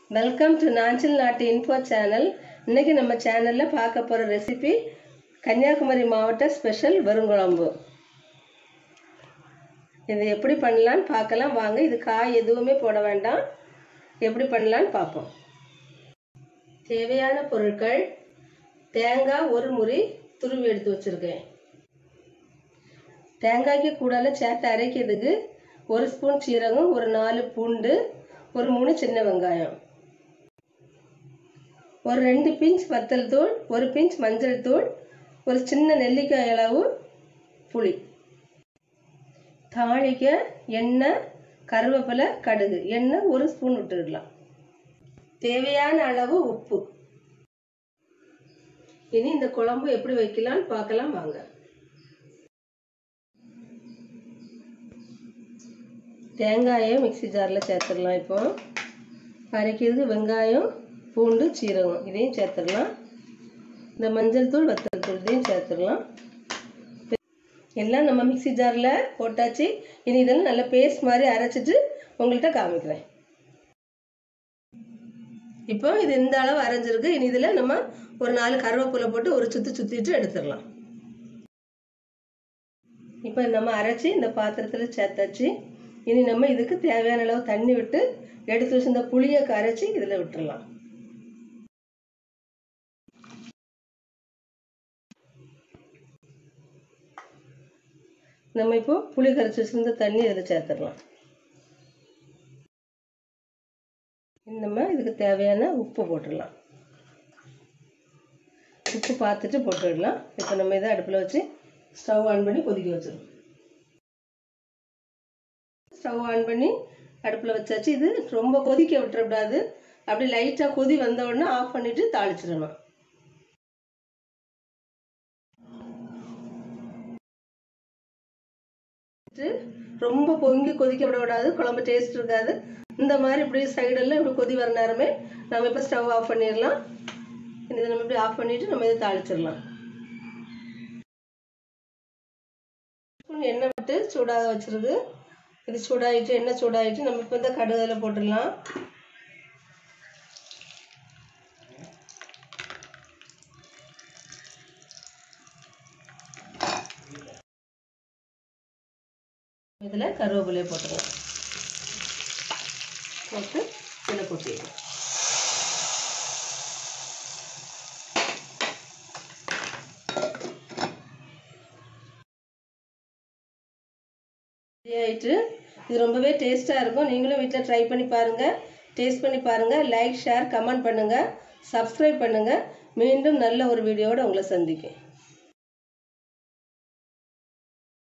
Welcome to Nanjil நாட்டு info channel. இன்றைக்கி நம்ம சேனலில் பார்க்க போகிற ரெசிபி கன்னியாகுமரி மாவட்ட ஸ்பெஷல் வறுங்குழம்பு. இது எப்படி பண்ணலான்னு பார்க்கலாம் வாங்க. இது காய் எதுவுமே போட வேண்டாம், எப்படி பண்ணலான்னு பார்ப்போம். தேவையான பொருட்கள்: தேங்காய் ஒரு முறி துருவி எடுத்து வச்சுருக்கேன். தேங்காய்க்கு கூடால சேர்த்து அரைக்கிறதுக்கு 1 ஸ்பூன் சீரகம், ஒரு 4 பூண்டு, ஒரு 3 சின்ன வெங்காயம், ஒரு 2 பிஞ்ச் வத்தல் தூள், ஒரு பிஞ்ச் மஞ்சள் தூள், ஒரு சின்ன நெல்லிக்காய் அளவு புளி. தாளிக்க எண்ணெய், கருவேப்பிலை, கடுகு. எண்ணெய் 1 ஸ்பூன் விட்டுடலாம். தேவையான அளவு உப்பு. இனி இந்த குழம்பு எப்படி வைக்கலான்னு பார்க்கலாம் வாங்க. தேங்காயை மிக்ஸி ஜாரில் சேர்த்துடலாம். இப்போ அரைக்கிறது வெங்காயம், பூண்டு, சீரகம் இதையும் சேர்த்துடலாம். இந்த மஞ்சள் தூள், வத்தல் தூள் இதையும் சேர்த்துடலாம். எல்லாம் நம்ம மிக்ஸி ஜாரில் போட்டாச்சு. இனி இதெல்லாம் நல்லா பேஸ்ட் மாதிரி அரைச்சிட்டு உங்கள்கிட்ட காமிக்கிறேன். இப்போ இது இந்த அளவு அரைஞ்சிருக்கு. இனி இதில் நம்ம ஒரு 4 கருவேப்பிலை போட்டு ஒரு சுற்றிட்டு எடுத்துடலாம். இப்போ நம்ம அரைச்சி இந்த பாத்திரத்தில் சேர்த்தாச்சு. இனி நம்ம இதுக்கு தேவையான அளவு தண்ணி விட்டு எடுத்து வச்சு இந்த புளியை கரைச்சி இதில் விட்டுடலாம். நம்ம இப்போ புளி கரைச்சி வச்சிருந்த தண்ணி இதில் சேர்த்துடலாம். நம்ம இதுக்கு தேவையான உப்பு போட்டுடலாம். உப்பு பார்த்துட்டு போட்டுடலாம். இப்போ நம்ம இதை அடுப்பில் வச்சு ஸ்டவ் ஆன் பண்ணி கொதிக்க வச்சிடலாம். ஸ்டவ் ஆன் பண்ணி அடுப்பில் வச்சாச்சு. இது ரொம்ப கொதிக்க விட்டுறக்கூடாது. அப்படி லைட்டாக கொதி வந்த உடனே ஆஃப் பண்ணிவிட்டு தாளிச்சிடணும். ரொம்ப பொங்கி கொதிக்க விடக்கூடாது, குழம்பு டேஸ்ட் இருக்காது. இந்த மாதிரி இப்படி சைடெல்லாம் இப்படி கொதி வர நேரமே நம்ம இப்போ ஸ்டவ் ஆஃப் பண்ணிடலாம். இதை நம்ம இப்படி ஆஃப் பண்ணிவிட்டு நம்ம இதை தாளிச்சிடலாம். எண்ணெய் விட்டு சூடாக வச்சிருக்கு. இது சூடாகிட்டு, எண்ணெய் சூடாகிட்டு நம்ம இப்போ இந்த கடுகுல போட்டுடலாம். இதில் கருவேப்பிலையை போட்டுடலாம். போட்டு இதில் கொட்டிடலாம். ஆயிட்டு இது ரொம்பவே டேஸ்ட்டாக இருக்கும். நீங்களும் வீட்டில் ட்ரை பண்ணி பாருங்கள், டேஸ்ட் பண்ணி பாருங்கள். லைக், ஷேர், கமெண்ட் பண்ணுங்கள், சப்ஸ்கிரைப் பண்ணுங்கள். மீண்டும் நல்ல ஒரு வீடியோவோடு உங்களை சந்திக்கிறேன்.